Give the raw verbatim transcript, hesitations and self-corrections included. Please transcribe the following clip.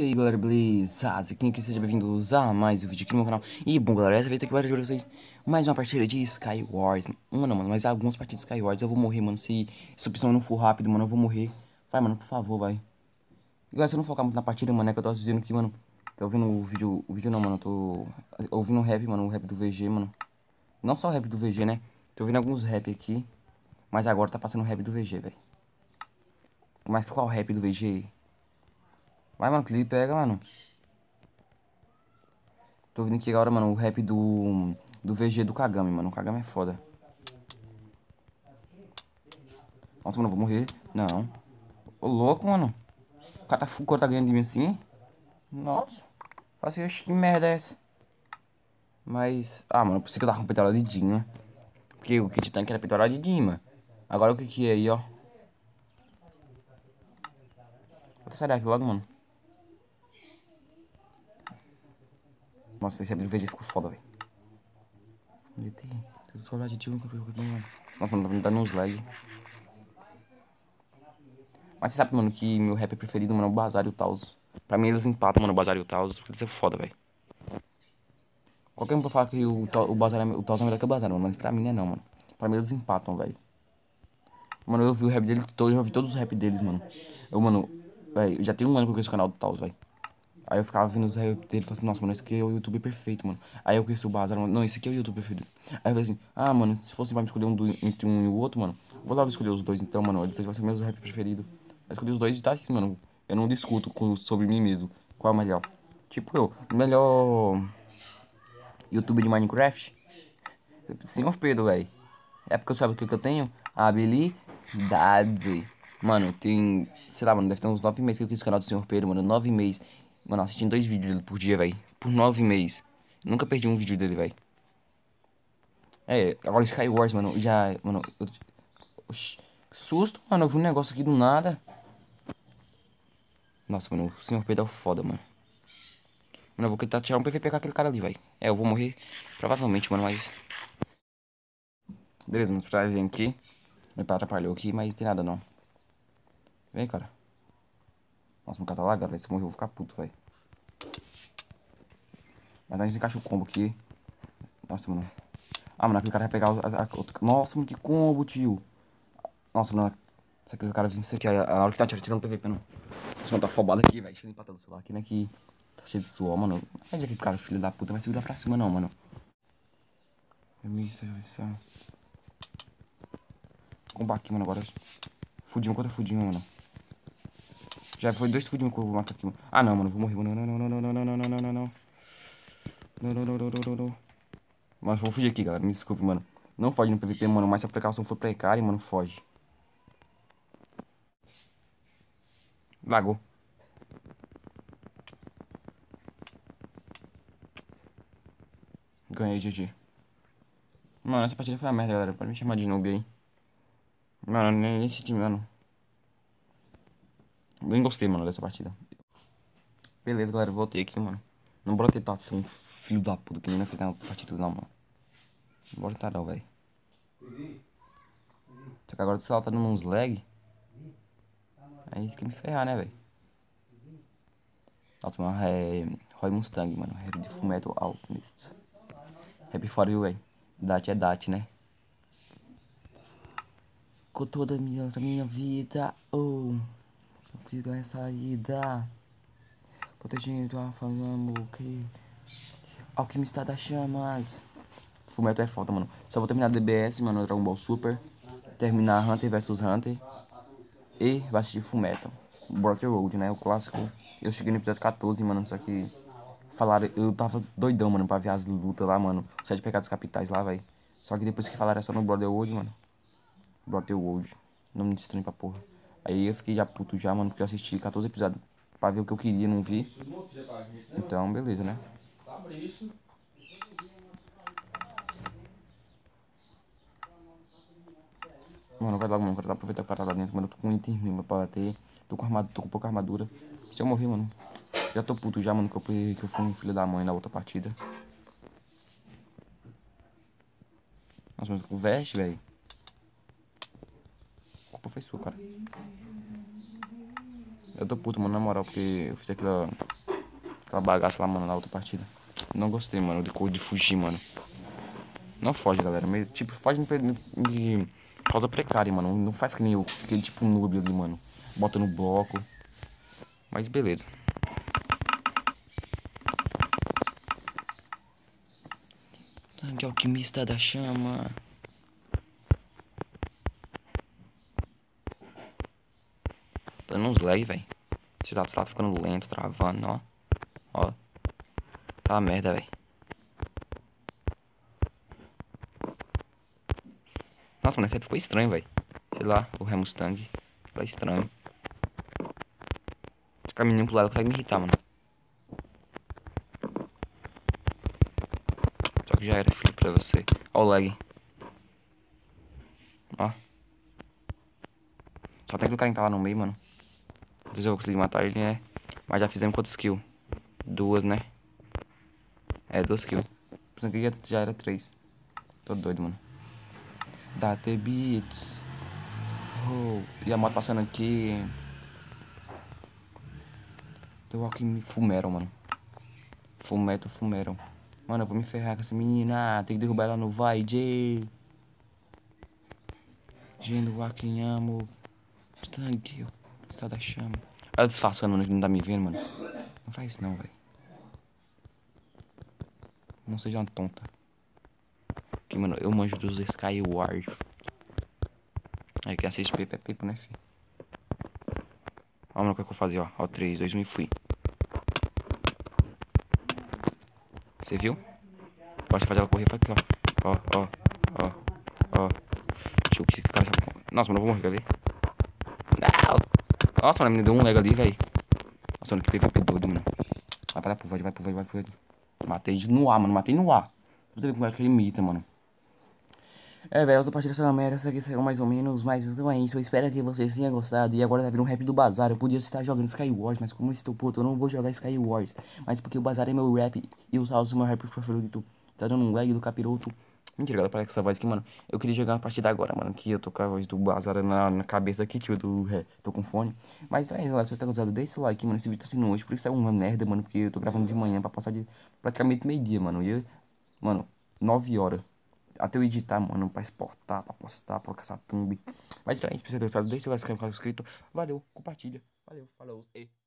E aí galera, beleza? Quem aqui seja bem-vindos a mais um vídeo aqui no meu canal. E bom galera, essa vez eu tô aqui para vocês mais uma partida de Skywars. Mano, mano, mas algumas partidas de Skywars eu vou morrer, mano. Se essa opção não for rápido, mano, eu vou morrer. Vai, mano, por favor, vai. Galera, se eu não focar muito na partida, mano, é que eu tô dizendo aqui, mano. Tô ouvindo o vídeo, o vídeo não, mano, eu tô ouvindo o rap, mano, o rap do V G, mano. Não só o rap do V G, né? Tô ouvindo alguns rap aqui, mas agora tá passando o rap do V G, velho. Mas qual rap do V G? Vai, mano, clipe, pega, mano. Tô ouvindo aqui agora, mano, o rap do, do V G do Kagami, mano. O Kagami é foda. Nossa, mano, eu vou morrer. Não. Ô, louco, mano. O cara tá, o cara tá ganhando de mim assim? Nossa. Fala assim, oxe, que merda é essa? Mas... Ah, mano, eu pensei que eu tava com peitoral de Jin, né? Porque o kit tank era peitoral de Jin, mano. Agora o que que é aí, ó? Vou até sair daqui logo, mano. Nossa, esse rap do V G ficou foda, velho. Nossa, mano, tá me dando uns lag. Mas você sabe, mano, que meu rap preferido, mano, é o Bazar e o Taos. Pra mim eles empatam, mano, o Bazar e o Taos. Porque eles é foda, velho. Qualquer um pra falar que o, o, Bazar é, o Taos é melhor que o Bazar, mano. Mas pra mim não é não, mano. Pra mim eles empatam, velho. Mano, eu vi o rap dele todo, eu já vi todos os rap deles, mano. Eu, mano, velho, já tem um ano que eu conheço o canal do Taos, velho. Aí eu ficava vendo os rap dele e falei assim, nossa, mano, esse aqui é o YouTube perfeito, mano. Aí eu conheci o Bazar, mano, não, esse aqui é o YouTube perfeito. Aí eu falei assim, ah, mano, se fosse pra me escolher um do, entre um e o outro, mano, vou logo escolher os dois então, mano. Eles dois vão ser meus rap preferido. Eu escolhi os dois e tá assim, mano. Eu não discuto com, sobre mim mesmo. Qual é o melhor? Tipo eu, o melhor YouTube de Minecraft? senhor Pedro, velho. É porque eu sabe o que que eu tenho? A habilidade. Mano, tem. Sei lá, mano, deve ter uns nove meses que eu fiz o canal do senhor Pedro, mano. Nove meses. Mano, assistindo dois vídeos dele por dia, velho. Por nove meses. Nunca perdi um vídeo dele, velho. É, agora Skywars, mano, já. Mano, eu. Oxi, susto, mano. Eu vi um negócio aqui do nada. Nossa, mano, o senhor Pedro é o foda, mano. Mano, eu vou tentar tirar um P V P com aquele cara ali, velho. É, eu vou morrer. Provavelmente, mano, mas. Beleza, mano, pra vir aqui. Meu pai atrapalhou aqui, mas tem nada não. Vem, cara. Nossa, meu cara tá lagado, velho. Se morrer, eu vou ficar puto, velho. Mas a gente encaixa o combo aqui. Nossa, mano. Ah, mano, aquele cara vai pegar a, a, a outra. Nossa, mano, que combo, tio. Nossa, mano. Se aquele cara vir isso aqui, a, a hora que tá tirando o P V P, não. Nossa, mano, tá afobado aqui, velho. Deixa eu limpar todo o celular aqui, né? Que tá cheio de suor, mano. Não é aquele cara, filho da puta, vai se virar pra cima, não, mano. Isso, combo aqui, mano, agora. Fudinho contra fudinho, mano. Já foi dois fudinhos que eu vou matar aqui, mano. Ah, não, mano. Vou morrer, mano. Não, não, não, não, não, não, não, não, não, não. Não, não, não, não, não, não. Mas vou fugir aqui, galera. Me desculpe, mano. Não foge no P V P, mano. Mas se a precaução for precária, mano, foge. Lagou. Ganhei, G G. Mano, essa partida foi uma merda, galera. Pode me chamar de noob aí. Mano, nem esse time, mano. Nem gostei, mano, dessa partida. Beleza, galera. Voltei aqui, mano. Não bora tentar ser um filho da puta que nem eu fiz na outra partida, não, mano. Não bora tentar, não, velho. Só que agora o celular tá dando uns lag. É isso que me ferrar, né, velho? Nossa, mano, é Roy Mustang, mano. Rap de Fullmetal Alchemist. Rap for you, velho. Dat é Dat, né? Com toda a minha, a minha vida, oh. Eu preciso dar saída. Protegendo a fama, que Alquimista das chamas. Fullmetal é foda, mano. Só vou terminar D B S, mano, Dragon Ball Super. Terminar Hunter versus Hunter. E vai assistir Fullmetal. Brotherhood, né? O clássico. Eu cheguei no episódio quatorze, mano. Só que falaram. Eu tava doidão, mano, pra ver as lutas lá, mano. Os Sete Pecados Capitais lá, velho. Só que depois que falaram é só no Brotherhood, mano. Brotherhood. Nome estranho pra porra. Aí eu fiquei já puto já, mano, porque eu assisti quatorze episódios pra ver o que eu queria, não vi. Então, beleza, né? Mano, vai logo, mano. Quero aproveitar pra parar lá dentro, mano. Eu tô com um item ruim pra bater. Tô com, armadura, tô com pouca armadura. Se eu morrer, mano. Já tô puto já, mano, que eu, que eu fui um filho da mãe na outra partida. Nossa, mas com veste, velho. A culpa foi sua, cara. Eu tô puto, mano, na moral, porque eu fiz aquela, aquela bagaça lá, mano, na outra partida. Não gostei, mano, de cor de fugir, mano. Não foge, galera. Meio, tipo, foge de, de causa precária, mano. Não faz que nem eu fiquei tipo noob ali, mano. Bota no bloco. Mas beleza. Tanque alquimista da chama. Dando uns lag, velho. Esse lado tá ficando lento, travando, ó. Ó. Tá merda, velho. Nossa, mano, esse aí ficou estranho, velho. Sei lá, o Remustang. Ficou estranho. Esse caminho pro lado consegue me irritar, mano. Só que já era, filho, pra você. Ó o lag. Ó. Só tem aquele cara que tá lá no meio, mano. Não sei se eu vou conseguir matar ele, né? Mas já fizemos quantas kills? Duas, né? É, duas kills. Pensando que já, já era três. Tô doido, mano. Date Beats. Oh. E a moto passando aqui. Tô aqui me fumeram, mano. Fumeto, fumeram. Mano, eu vou me ferrar com essa menina. Tem que derrubar ela no vai, J. Gendo aqui, amo. Tanque, está da chama. Ela disfarçando, mano, que não tá me vendo, mano. Não faz isso não, velho. Não seja uma tonta. Aqui, mano, eu manjo dos Skyward. Aí, quem assiste Pepe é Pepe, né, filho? Ó, mano, o que eu vou fazer, ó. Ó, três, dois, um e fui. Você viu? Pode fazer ela correr pra aqui, ó. Ó, ó, ó, ó. Deixa eu que cara já... Nossa, mano, eu vou morrer, cadê? Não! Nossa, mano, me deu um lag ali, velho. Nossa, mano, que P V P doido, mano. Vai pra lá, pô, vai, vai, vai, vai, vai. Matei no ar, mano, matei no ar. Você vê como é que ele imita, mano. É, velho, outra partida dessa merda, essa aqui saiu mais ou menos, mas então é isso, eu espero que vocês tenham gostado. E agora vai vir um rap do Bazar, eu podia estar jogando Skywars, mas como eu estou puto, eu não vou jogar Skywars. Mas porque o Bazar é meu rap e o Salso é meu rap favorito. Tá dando um lag do capiroto. Mentira, galera, para com essa voz aqui, mano. Eu queria jogar uma partida agora, mano, que eu tô com a voz do Bazar na, na cabeça aqui, tio, do ré, tô com fone. Mas então é isso, galera, se você tá gostado, deixa o like, mano, esse vídeo tá sendo hoje, por isso é uma merda, mano, porque eu tô gravando de manhã pra passar de praticamente meio-dia, mano. E eu, mano, nove horas. Até eu editar, mano, pra exportar, pra postar, pra colocar essa thumb. Mas então é isso, se você gostou, deixa o like, se inscreve no canal inscrito. Valeu, compartilha. Valeu, falou. E...